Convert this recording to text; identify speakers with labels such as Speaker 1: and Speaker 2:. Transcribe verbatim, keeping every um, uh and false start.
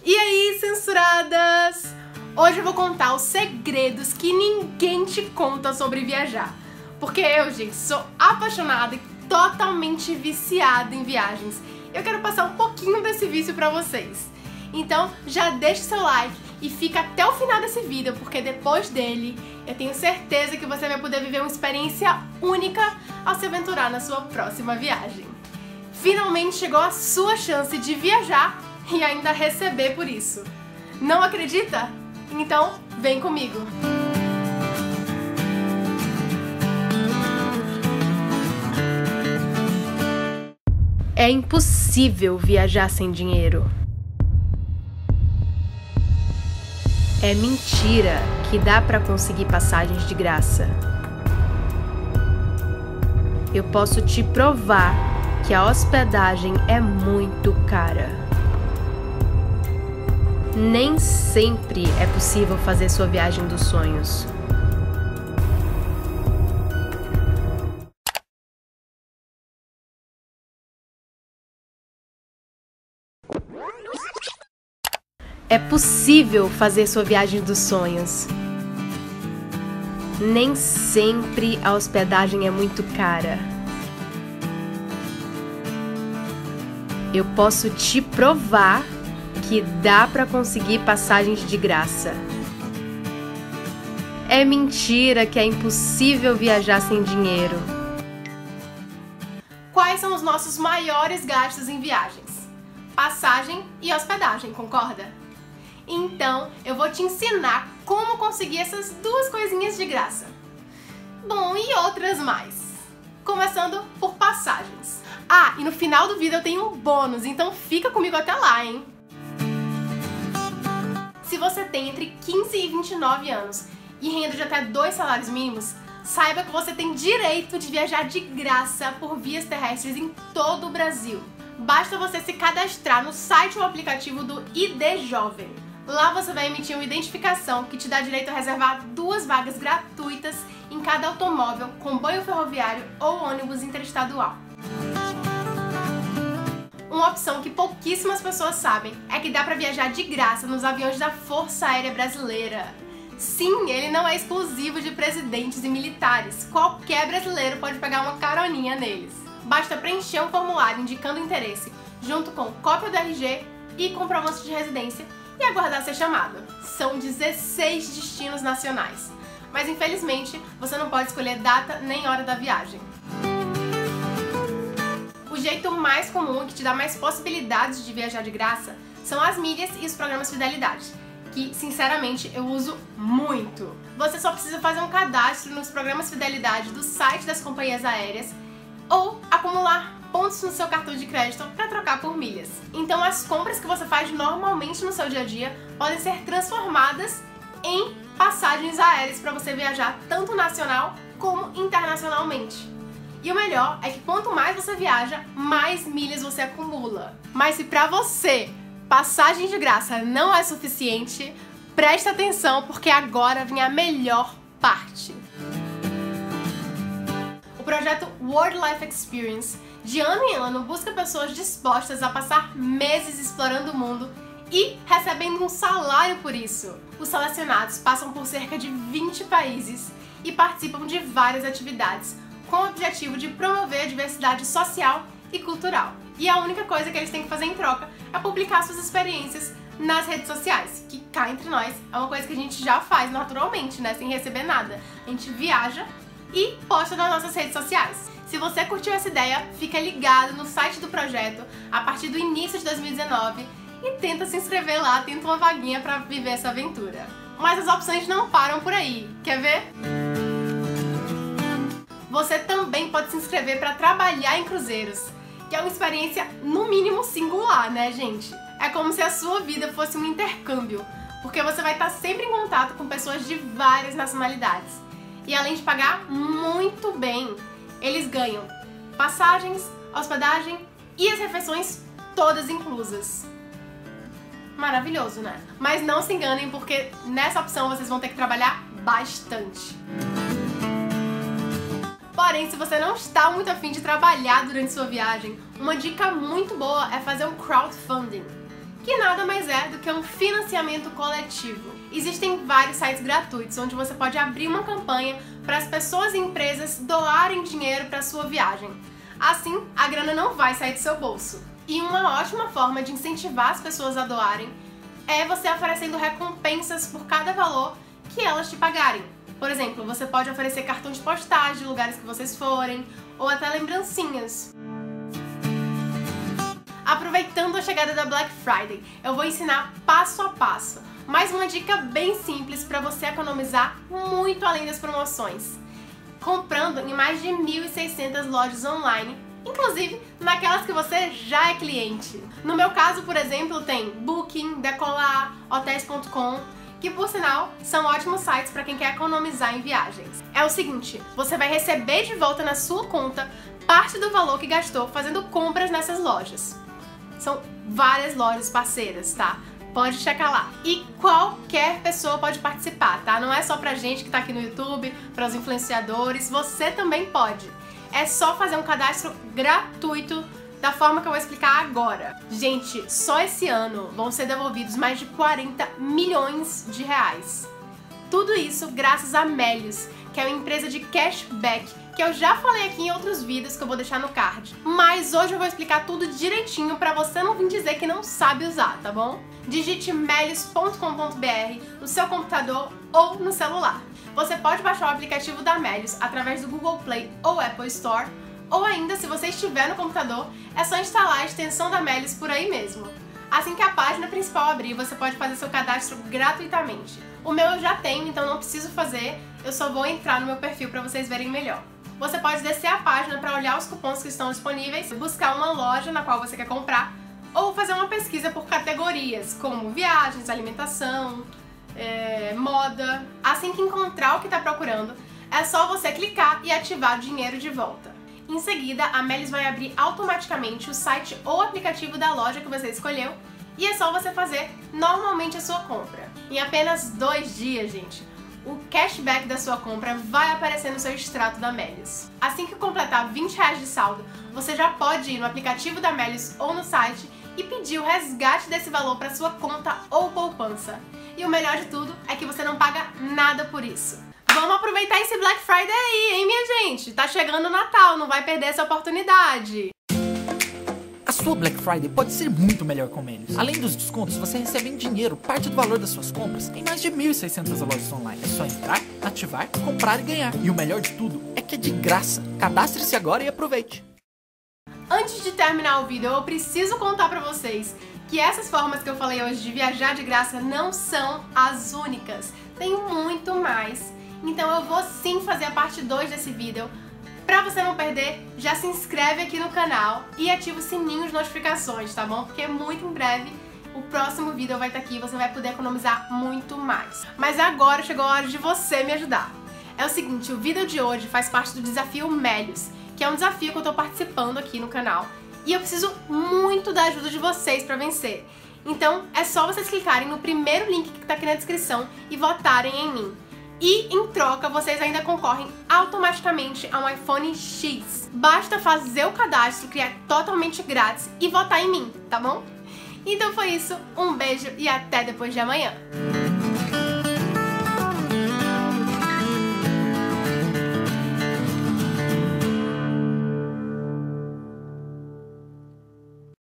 Speaker 1: E aí, censuradas? Hoje eu vou contar os segredos que ninguém te conta sobre viajar. Porque eu, gente, sou apaixonada e totalmente viciada em viagens. Eu quero passar um pouquinho desse vício pra vocês. Então, já deixa o seu like e fica até o final desse vídeo, porque depois dele, eu tenho certeza que você vai poder viver uma experiência única ao se aventurar na sua próxima viagem. Finalmente chegou a sua chance de viajar e ainda receber por isso. Não acredita? Então, vem comigo! É impossível viajar sem dinheiro. É mentira que dá para conseguir passagens de graça. Eu posso te provar que a hospedagem é muito cara. Nem sempre é possível fazer sua viagem dos sonhos. É possível fazer sua viagem dos sonhos. Nem sempre a hospedagem é muito cara. Eu posso te provar que dá para conseguir passagens de graça. É mentira que é impossível viajar sem dinheiro. Quais são os nossos maiores gastos em viagens? Passagem e hospedagem, concorda? Então, eu vou te ensinar como conseguir essas duas coisinhas de graça. Bom, e outras mais. Começando por passagens. Ah, e no final do vídeo eu tenho um bônus, então fica comigo até lá, hein? Se você tem entre quinze e vinte e nove anos e renda de até dois salários mínimos, saiba que você tem direito de viajar de graça por vias terrestres em todo o Brasil. Basta você se cadastrar no site ou aplicativo do I D Jovem. Lá você vai emitir uma identificação que te dá direito a reservar duas vagas gratuitas em cada automóvel com banho ferroviário ou ônibus interestadual. Uma opção que pouquíssimas pessoas sabem é que dá para viajar de graça nos aviões da Força Aérea Brasileira. Sim, ele não é exclusivo de presidentes e militares. Qualquer brasileiro pode pegar uma caroninha neles. Basta preencher um formulário indicando interesse, junto com cópia do R G e comprovante de residência, e aguardar ser chamado. São dezesseis destinos nacionais, mas infelizmente você não pode escolher data nem hora da viagem. O jeito mais comum e que te dá mais possibilidades de viajar de graça são as milhas e os programas Fidelidade, que sinceramente eu uso muito. Você só precisa fazer um cadastro nos programas Fidelidade do site das companhias aéreas ou acumular pontos no seu cartão de crédito para trocar por milhas. Então as compras que você faz normalmente no seu dia a dia podem ser transformadas em passagens aéreas para você viajar tanto nacional como internacionalmente. E o melhor é que quanto mais você viaja, mais milhas você acumula. Mas se para você passagem de graça não é suficiente, presta atenção porque agora vem a melhor parte. O projeto World Life Experience, de ano em ano, busca pessoas dispostas a passar meses explorando o mundo e recebendo um salário por isso. Os selecionados passam por cerca de vinte países e participam de várias atividades, com o objetivo de promover a diversidade social e cultural. E a única coisa que eles têm que fazer em troca é publicar suas experiências nas redes sociais, que cá entre nós é uma coisa que a gente já faz naturalmente, né, sem receber nada. A gente viaja e posta nas nossas redes sociais. Se você curtiu essa ideia, fica ligado no site do projeto a partir do início de dois mil e dezenove e tenta se inscrever lá, tenta uma vaguinha para viver essa aventura. Mas as opções não param por aí, quer ver? Você também pode se inscrever para trabalhar em cruzeiros, que é uma experiência no mínimo singular, né, gente? É como se a sua vida fosse um intercâmbio, porque você vai estar sempre em contato com pessoas de várias nacionalidades. E além de pagar muito bem, eles ganham passagens, hospedagem e as refeições todas inclusas. Maravilhoso, né? Mas não se enganem porque nessa opção vocês vão ter que trabalhar bastante. Porém, se você não está muito afim de trabalhar durante sua viagem, uma dica muito boa é fazer um crowdfunding, que nada mais é do que um financiamento coletivo. Existem vários sites gratuitos onde você pode abrir uma campanha para as pessoas e empresas doarem dinheiro para sua viagem. Assim, a grana não vai sair do seu bolso. E uma ótima forma de incentivar as pessoas a doarem é você oferecendo recompensas por cada valor que elas te pagarem. Por exemplo, você pode oferecer cartão de postagem de lugares que vocês forem, ou até lembrancinhas. Aproveitando a chegada da Black Friday, eu vou ensinar passo a passo, mais uma dica bem simples para você economizar muito além das promoções, comprando em mais de mil e seiscentas lojas online, inclusive naquelas que você já é cliente. No meu caso, por exemplo, tem Booking, Decolar, Hotels ponto com, que por sinal são ótimos sites para quem quer economizar em viagens. É o seguinte, você vai receber de volta na sua conta parte do valor que gastou fazendo compras nessas lojas. São várias lojas parceiras, tá? Pode checar lá. E qualquer pessoa pode participar, tá? Não é só pra gente que tá aqui no YouTube, para os influenciadores, você também pode. É só fazer um cadastro gratuito da forma que eu vou explicar agora. Gente, só esse ano vão ser devolvidos mais de quarenta milhões de reais. Tudo isso graças a Melius, que é uma empresa de cashback, que eu já falei aqui em outros vídeos que eu vou deixar no card. Mas hoje eu vou explicar tudo direitinho pra você não vir dizer que não sabe usar, tá bom? Digite melius ponto com ponto br no seu computador ou no celular. Você pode baixar o aplicativo da Melius através do Google Play ou Apple Store, ou ainda, se você estiver no computador, é só instalar a extensão da Melius por aí mesmo. Assim que a página principal abrir, você pode fazer seu cadastro gratuitamente. O meu eu já tenho, então não preciso fazer, eu só vou entrar no meu perfil para vocês verem melhor. Você pode descer a página para olhar os cupons que estão disponíveis, buscar uma loja na qual você quer comprar, ou fazer uma pesquisa por categorias, como viagens, alimentação, é, moda. Assim que encontrar o que está procurando, é só você clicar e ativar o dinheiro de volta. Em seguida, a Melius vai abrir automaticamente o site ou aplicativo da loja que você escolheu e é só você fazer normalmente a sua compra. Em apenas dois dias, gente, o cashback da sua compra vai aparecer no seu extrato da Melius. Assim que completar vinte reais de saldo, você já pode ir no aplicativo da Melius ou no site e pedir o resgate desse valor para sua conta ou poupança. E o melhor de tudo é que você não paga nada por isso. Vamos aproveitar esse Black Friday aí, hein, minha gente? Tá chegando o Natal, não vai perder essa oportunidade.
Speaker 2: A sua Black Friday pode ser muito melhor com Melius. Além dos descontos, você recebe em dinheiro parte do valor das suas compras em mais de mil e seiscentas lojas online. É só entrar, ativar, comprar e ganhar. E o melhor de tudo é que é de graça. Cadastre-se agora e aproveite.
Speaker 1: Antes de terminar o vídeo, eu preciso contar pra vocês que essas formas que eu falei hoje de viajar de graça não são as únicas. Tem muito mais. Então eu vou sim fazer a parte dois desse vídeo. Pra você não perder, já se inscreve aqui no canal e ativa o sininho de notificações, tá bom? Porque muito em breve o próximo vídeo vai estar aqui e você vai poder economizar muito mais. Mas agora chegou a hora de você me ajudar. É o seguinte, o vídeo de hoje faz parte do desafio Melius, que é um desafio que eu tô participando aqui no canal. E eu preciso muito da ajuda de vocês pra vencer. Então é só vocês clicarem no primeiro link que tá aqui na descrição e votarem em mim. E, em troca, vocês ainda concorrem automaticamente a um iPhone X. Basta fazer o cadastro, que é totalmente grátis, e votar em mim, tá bom? Então foi isso, um beijo e até depois de amanhã!